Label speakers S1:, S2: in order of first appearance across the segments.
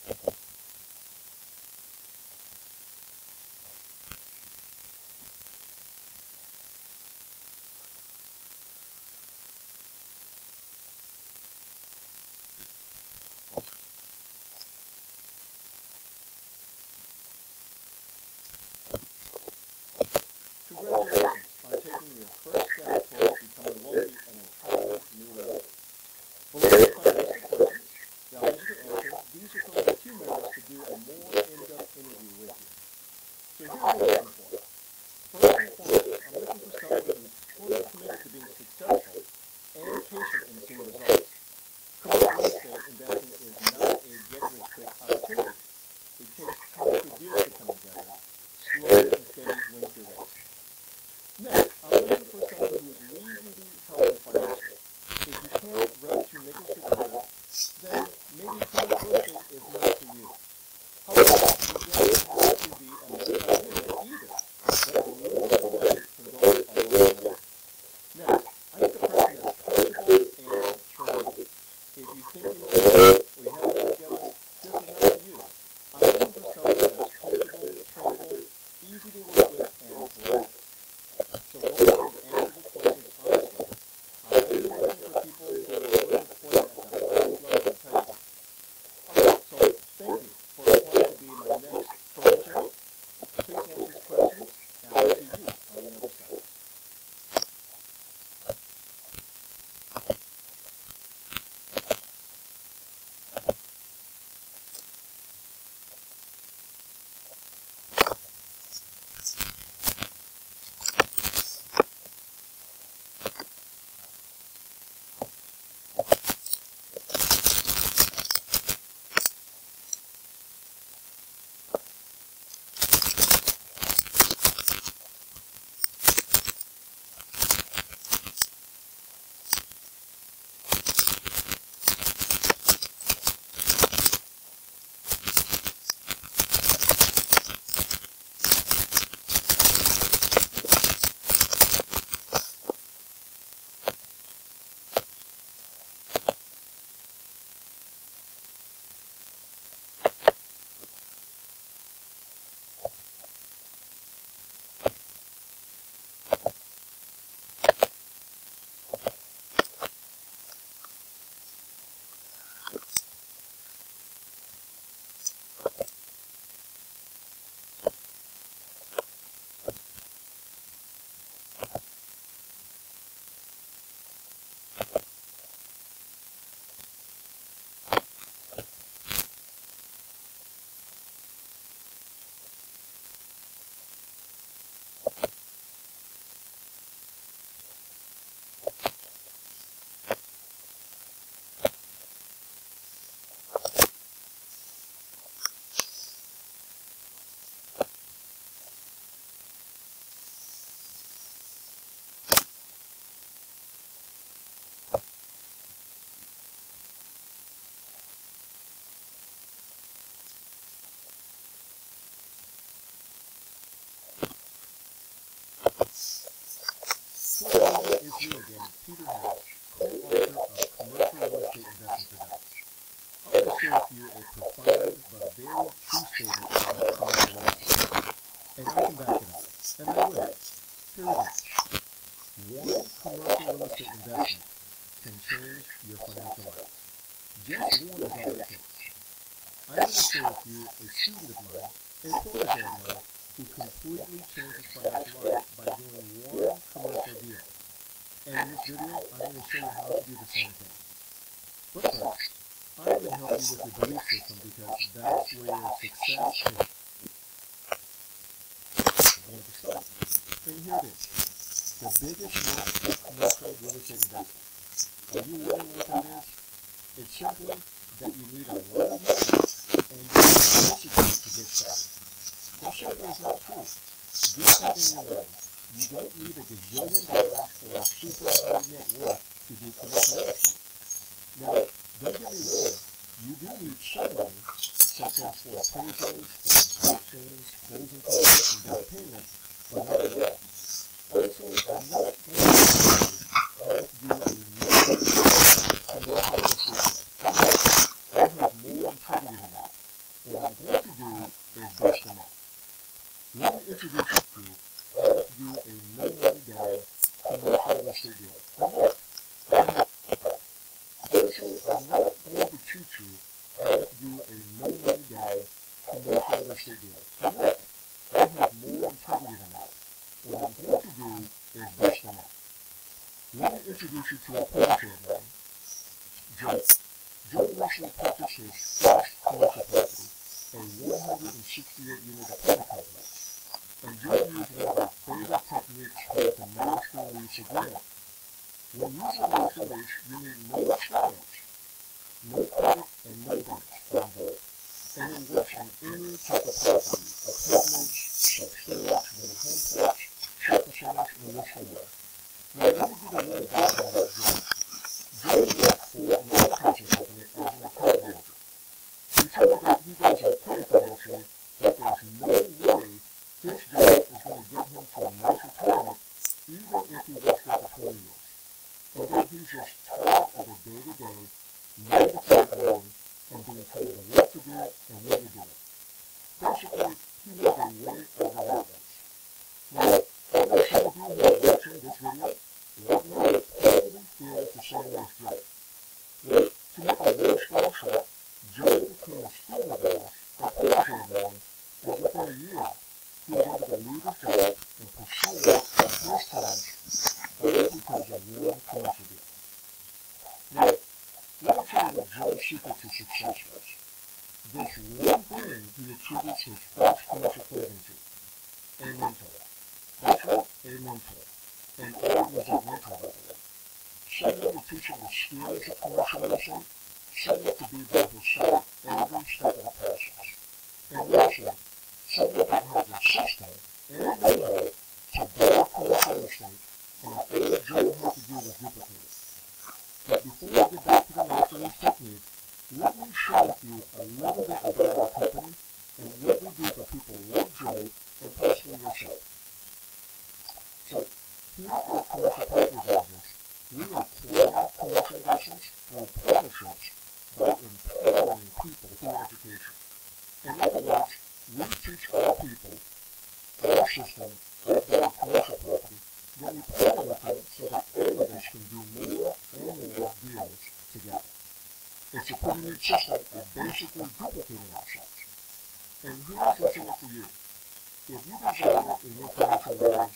S1: Congratulations on taking your first step towards becoming wealthy at an entirely new level. Below you'll find a list of questions. Now, as you can answer, these will fill in 2 minutes to do a more in-depth interview with you. So here's what I'm looking for. First and foremost, I'm looking for someone who's fully committed to being successful and patient in seeing results. Commercial real estate investing is not a get-rich-quick opportunity. It takes time for deals to come together. Slow and steady wins the race. Next, I'm looking for someone who is reasonably healthy financially. If you can't run 2 nickels together, then maybe commercial real estate is not for you. However, you don't have to be a multi-millionaire either, but a little bit of money can go a long way. Next, I need a person that's coachable and trainable. If you think you know it or you have it together, this is not for you. I'm looking for someone that's coachable, trainable, easy to work with, and polite. So go ahead and answer the questions honestly. I'm only looking for people who are willing to play at the highest level competitive. Alright, so thank you for applying to be my next coach. Please answer these questions, and I'll see you on the other side. Is me again, Peter Harris, co-author of Commercial Real Estate Investing Products. I'm going to share with you a profound but very true statement about commercial real estate. And I can back it up. And I will. Here it is. One commercial real estate investment can change your financial life. Just one is all it takes. I'm going to share with you a student of mine, a protege of mine, who completely changed his financial life by doing one commercial deal. And in this video, I'm going to show you how to do the same thing. But first, I'm going to help you with your belief system because that's where your success is. And here it is. The biggest myth of commercial real estate investing. Are you wondering what that is? It's simply that you need a lot of money and you need Michigan to get started. That simply is not true. Get something in your life. You don't need $1 gazillion or a super high net worth to do commercial real estate. Now, don't get me wrong, you do need some money, such as for appraisals, for inspections, closing costs, and down payment, but not a lot. Also, I'm not going to tell you how to do a new commercial real estate. I have more integrity than that. a no-money guy commercial real estate deal. So look, I have more integrity than that. What I'm going to do is this than that. Let me introduce you to a publisher of mine, Joe. Joe recently purchased his first commercial property, a 168-unit apartment complex. And Joe used one of our favorite techniques called the master lease agreement. When using a master lease, you need no experience, no credit, and no banks on board. And it works on any type of property, apartments, self-storage, mobile home parks, shopping centers, and much more. Now, let me give a little background about Joe. Joe worked for an advertising company as an account manager. He told me that he does a pretty financially that there's no way his job is going to get him to a nice retirement, even if he works there for 20 years. And that he's just tired of the day-to-day, 9-to-5 world, and being told what to do and when to do it. Basically, he was a way over that race. Now, I know some of you who are watching this video right now probably feel the same as Joe. Well, to make a long story short, Joe became a student of ours, a publisher of mine, and within a year, he was able to leave his job and pursue it at his terms, all because of one commercial deal. Now, let me tell you what Joe's secret to success was. This one thing he attributes his first commercial closing to: a mentor. That's right, a mentor. And all was a mentor, by the way. Someone to teach him the skills of commercial real estate, someone to be by his side every step of the process. And lastly, someone that has a system and a know-how to buy commercial real estate, and all Joe had to do was duplicate it. But before I get back to the master lease technique, let me share with you a little bit about our company and what we do for people like Joe and possibly yourself. So, here at our commercial property business, we acquire commercial investments through partnerships by empowering people through education. In other words, we teach our people, our system, our commercial property, then we partner with them so that all of us can do more and more deals together. It's a pretty neat system of basically duplicating ourselves. And here's what's in it for you. If you desire in your financial lives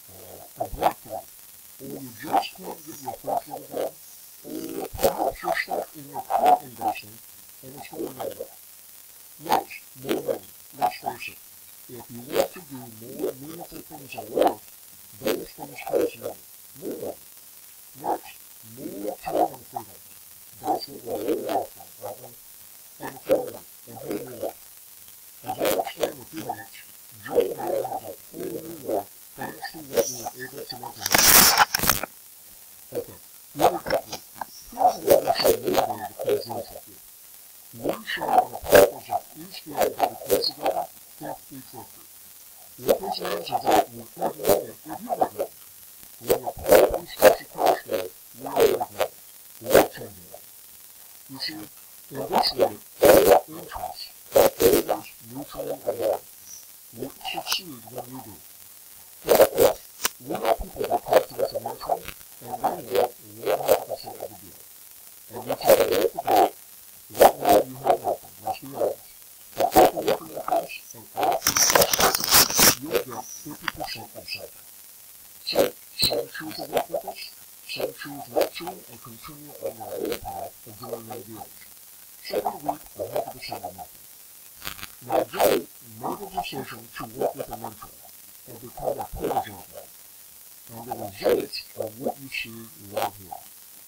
S1: a breakthrough, or you just can't get your first deal done, or perhaps you're stuck in your current investment and it's going nowhere. Yes, more money. Let's face it. If you want to do more meaningful things in life, those things cost money. More money. Next, more time and freedom. That's what we're all after, right? And finally, and here we are. As I explained in a few minutes, Joe now has a full new life thanks to what we were able to implement. Okay, really quickly, here's another motivator to close things with you. We share in the purpose of each deal that we put together 50-50. What this means is that we each win if you win it. When your property starts to cash flow, we win it. We're changing it. You see, in this way, all interests are always mutually aligned. We succeed when you do. Now, of course, we have people that come to us emotionally, and they want 100% of the deal. And we tell them right to that, right now you have nothing, let's be honest. But after working the house and after you get you'll get 50% of something. So, some choose to work with us, some choose not to and continue on their own path of doing their deals. Some will work 100% of nothing. Now, Joe made a decision to work with a mentor and become a protege of them. And the results are what you see right here.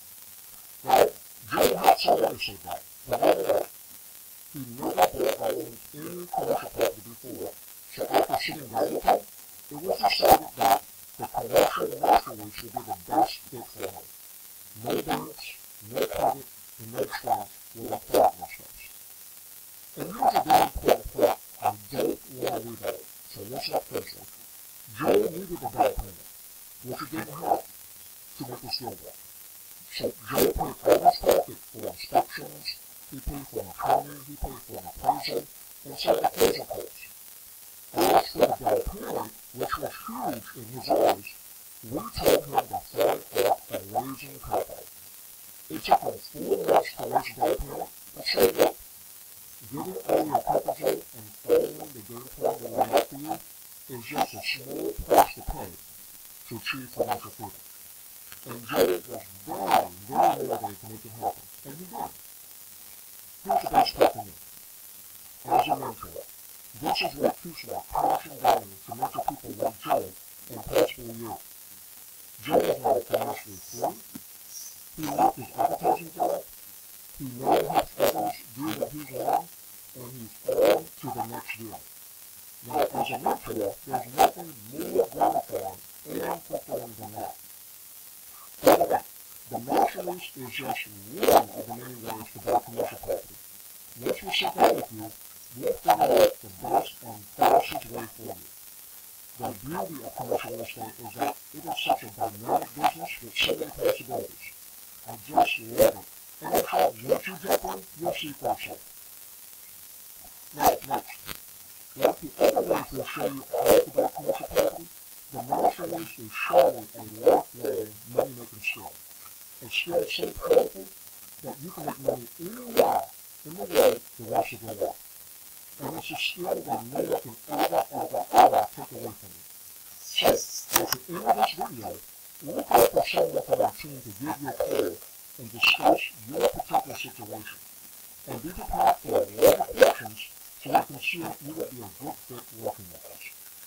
S1: Now, Joe had some other say that, but not at all. He never bought or owned any commercial property before, so after sitting down with him, it was decided that the commercial master lease would be the best fit for him. No banks, no credit, and no experience were required in this case. And here's a very important point I don't want to leave out, so listen up closely. Joe needed a down payment, which he didn't have, to make this deal work. So Joe paid all his pocket for inspections, he paid for an attorney, he paid for an appraiser, and some appraisal costs. As for the down payment, which was huge in his eyes, we told him to throw out a raging carpet. It took him 4 months to raise a down payment, but so what? getting out of your comfort zone and following the game plan that we have for you is just a small price to pay to achieve financial freedom. And Jay was very, very motivated to make it happen. And he did. Here's the best part for me. As a mentor, this is what keeps my passion going to mentor people like Jay and possibly you. Jay is not financially free. He left his advertising job. He now helps others do what he's learned, and he's on to the next deal. Now, as a mentor, there's nothing more gratifying and fulfilling than that. By the way, the master lease is just one of the many ways to buy commercial property. Once we sit down with you, we'll figure out the best and fastest way for you. The beauty of commercial real estate is that it is such a dynamic business with so many possibilities. I just love it. And in fact, once you jump in, you'll see for yourself. Now, next, like the other ways we'll show you how to buy commercial property, the master lease is surely a lifelong money-making skill. A skill so powerful that you can make money anywhere in the world the rest of your life. And it's a skill that no one can ever take away from you. So, at the end of this video, look out for someone from our team to give you a call and discuss your particular situation. And be prepared for a lot of questions so we can see if you would be a good fit working with us.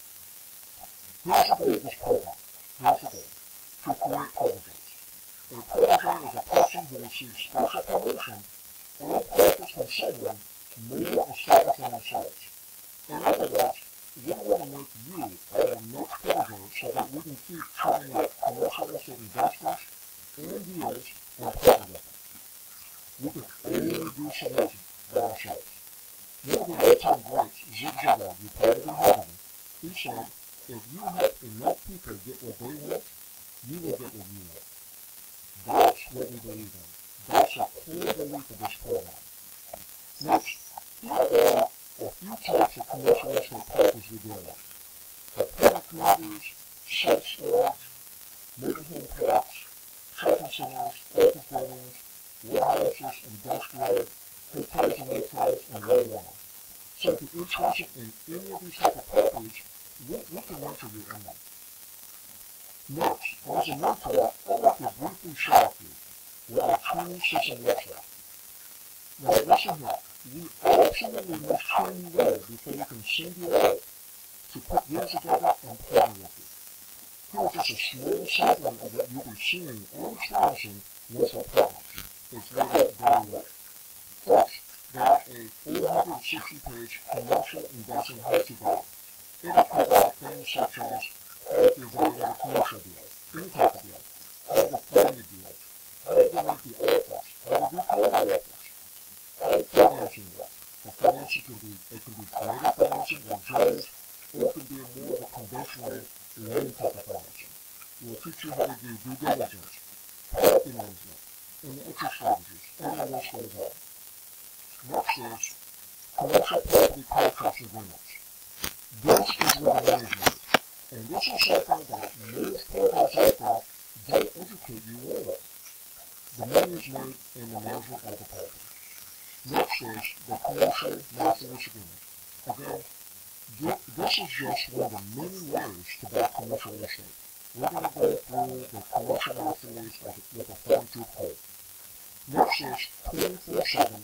S1: Here's the goal of this program. Here's the goal. To create proteges. A protege is a person who receives special promotion or practice from someone more established than themselves. In other words, we want to make you our next protege so that we can keep trying out commercial real estate investors and deals and partner with them. We can only do so much by ourselves. One of the all-time greats, Zig Ziglar, you probably heard of him, he said, if you help enough people get what they want, you will get what you want. That's what we believe in. That's a core belief of this program. Next, here are a few types of commercial real estate properties we deal with. Apartment communities, self-storage, mobile home parks, shopping centers, office buildings, warehouses, industrial, hotels and motels, and way more. So if you're interested in any of these types of properties, we can mentor you in them. Next, as a mentor, I'd like to briefly share with you what our training system looks like. Now listen here, we absolutely must train you well before we can send you out to put deals together and partner with you. Here's just a small sampling of what you'll be seeing and experiencing once our partners. It's really very well. First, there's a 460-page commercial investing how-to guide. It will provide things such as how to evaluate a commercial deal, any type of deal, how to find a deal, how to make the offers, how to do cold offers, how to financing work. The financing can be creative financing like Joe's, or it can be more of a conventional loan type of financing. We'll teach you how to do due diligence, property management, and exit strategies, and the list goes on. Next is commercial property contracts agreements. This is where the money is made, and this is something that most programs out there don't educate you on. The money is made in the management of the property. Next is the commercial master lease agreement. Again, this is just one of the many ways to buy commercial real estate. We're going to go through the commercial master lease with a fine-tooth comb. Next is 24/7,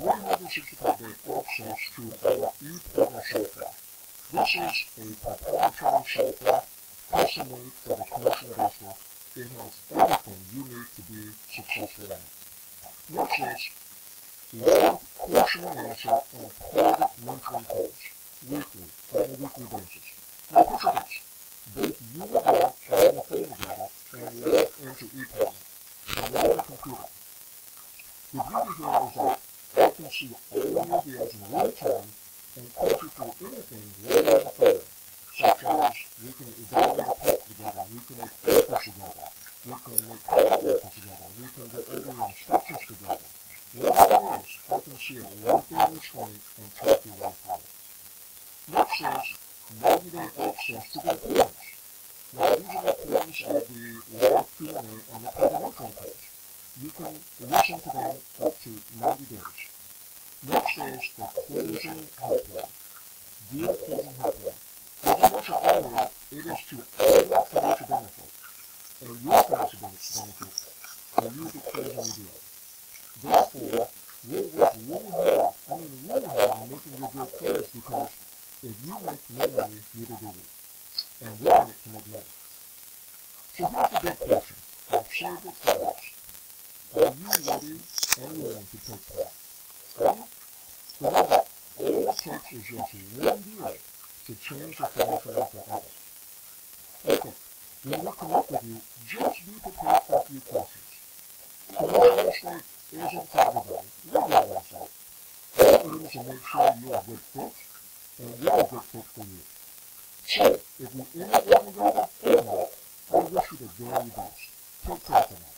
S1: 365-day access to our e-partner software. This is a proprietary software custom made for the commercial investor. It has everything you need to be successful in it. Next is live question and answer and private mentoring calls, weekly, on a weekly basis. Now picture this, both you and I are on the phone together and log into ePartner, and we're on the computer. The beauty here is that I can see all your deals in real time and coach you through anything right on the phone, such as we can evaluate a pet together, we can make offers together, we can make cold offers together, we can go over your instructions together. Whatever it is, I can see it right there on the screen and talk you right through it. Next is 90-day access to the appointments. Now these are the appointments that we log Q&A on the private mentoring page. You can listen to them up to 90 days.
S2: Next is the closing helpline. Dear closing helpline. As I mentioned earlier, it is to all financial benefits, and your financial benefits are you the closing your deal. Therefore, we'll work really hard on making your deal close because if you make no money, neither do we. And we're in it to make money. So here's the big question. I've saved it for last. Are you ready and willing to take part? Ready? Remember, all it takes is just one deal to change the financial life of others. Okay, when we connect with you, just be prepared for a few questions. Commercial estate isn't for everybody. We realize that. We're here to make sure you're a good fit, and we're a good fit for you. So, if we end up working together or not, I wish you the very best. Take care for now.